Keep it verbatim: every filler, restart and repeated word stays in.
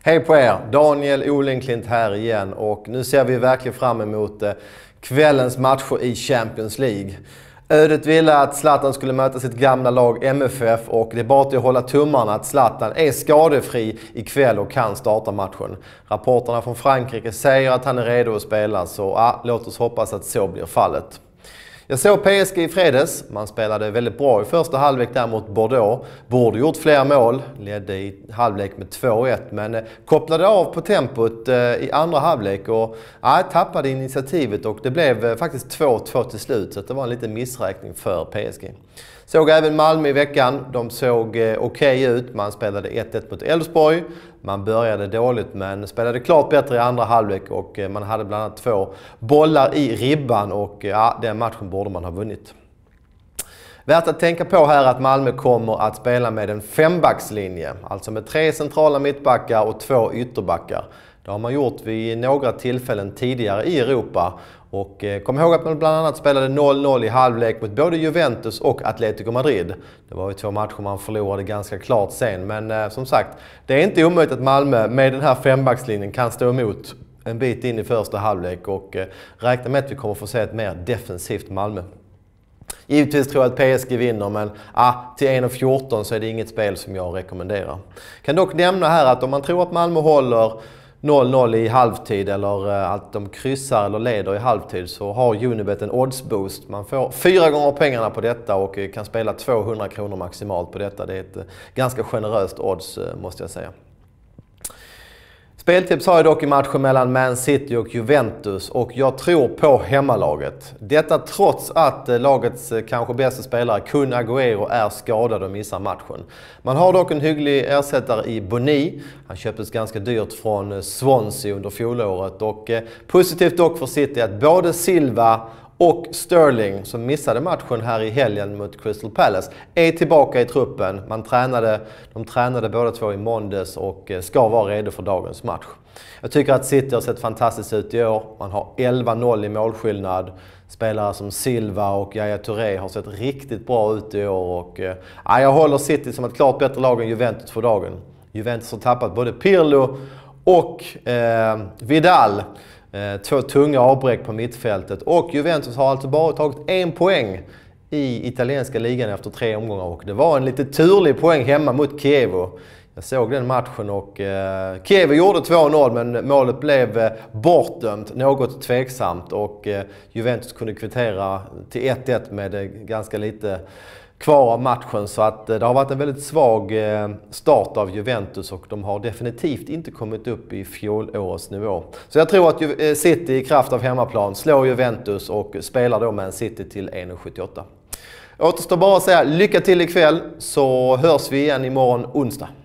Hej på er! Daniel Olenklint här igen och nu ser vi verkligen fram emot kvällens matcher i Champions League. Ödet ville att Zlatan skulle möta sitt gamla lag M F F och det är bara till att hålla tummarna att Zlatan är skadefri ikväll och kan starta matchen. Rapporterna från Frankrike säger att han är redo att spela, så ja, låt oss hoppas att så blir fallet. Jag såg P S G i fredags. Man spelade väldigt bra i första halvlek där mot Bordeaux. Borde gjort fler mål. Ledde i halvlek med två ett, men kopplade av på tempot i andra halvlek och ja, tappade initiativet och det blev faktiskt två två till slut, så det var en liten missräkning för P S G. Såg även Malmö i veckan. De såg okej okay ut. Man spelade ett ett mot Elfsborg. Man började dåligt men spelade klart bättre i andra halvlek och man hade bland annat två bollar i ribban och ja, den matchen borde man ha vunnit. Värt att tänka på här att Malmö kommer att spela med en fembackslinje, alltså med tre centrala mittbackar och två ytterbackar. Det har man gjort vid några tillfällen tidigare i Europa. Och kom ihåg att man bland annat spelade noll noll i halvlek mot både Juventus och Atletico Madrid. Det var ju två matcher man förlorade ganska klart sen. Men eh, som sagt, det är inte omöjligt att Malmö med den här fembackslinjen kan stå emot en bit in i första halvlek. Och eh, räkna med att vi kommer få se ett mer defensivt Malmö. Givetvis tror jag att P S G vinner, men ah, till en fjorton så är det inget spel som jag rekommenderar. Kan dock nämna här att om man tror att Malmö håller noll noll i halvtid eller att de kryssar eller leder i halvtid, så har Unibet en oddsboost. Man får fyra gånger pengarna på detta och kan spela tvåhundra kronor maximalt på detta. Det är ett ganska generöst odds, måste jag säga. Speltips har jag dock i matchen mellan Man City och Juventus och jag tror på hemmalaget. Detta trots att lagets kanske bästa spelare Kun Agüero är skadad och missar matchen. Man har dock en hygglig ersättare i Boni. Han köptes ganska dyrt från Swansea under fjolåret och positivt dock för City att både Silva och Sterling, som missade matchen här i helgen mot Crystal Palace, är tillbaka i truppen. Man tränade, de tränade båda två i måndags och ska vara redo för dagens match. Jag tycker att City har sett fantastiskt ut i år. Man har elva noll i målskillnad. Spelare som Silva och Yaya Touré har sett riktigt bra ut i år. Och, ja, jag håller City som ett klart bättre lag än Juventus för dagen. Juventus har tappat både Pirlo och eh, Vidal. Två tunga avbräck på mittfältet och Juventus har alltså bara tagit en poäng i italienska ligan efter tre omgångar och det var en lite turlig poäng hemma mot Chievo. Jag såg den matchen och eh, Chievo gjorde två noll men målet blev eh, bortdömt, något tveksamt, och eh, Juventus kunde kvittera till ett ett med eh, ganska lite kvar av matchen, så att det har varit en väldigt svag start av Juventus och de har definitivt inte kommit upp i fjolårets nivå. Så jag tror att City i kraft av hemmaplan slår Juventus och spelar då med en City till en sjuttioåtta. Återstår bara att säga lycka till ikväll, så hörs vi igen imorgon onsdag.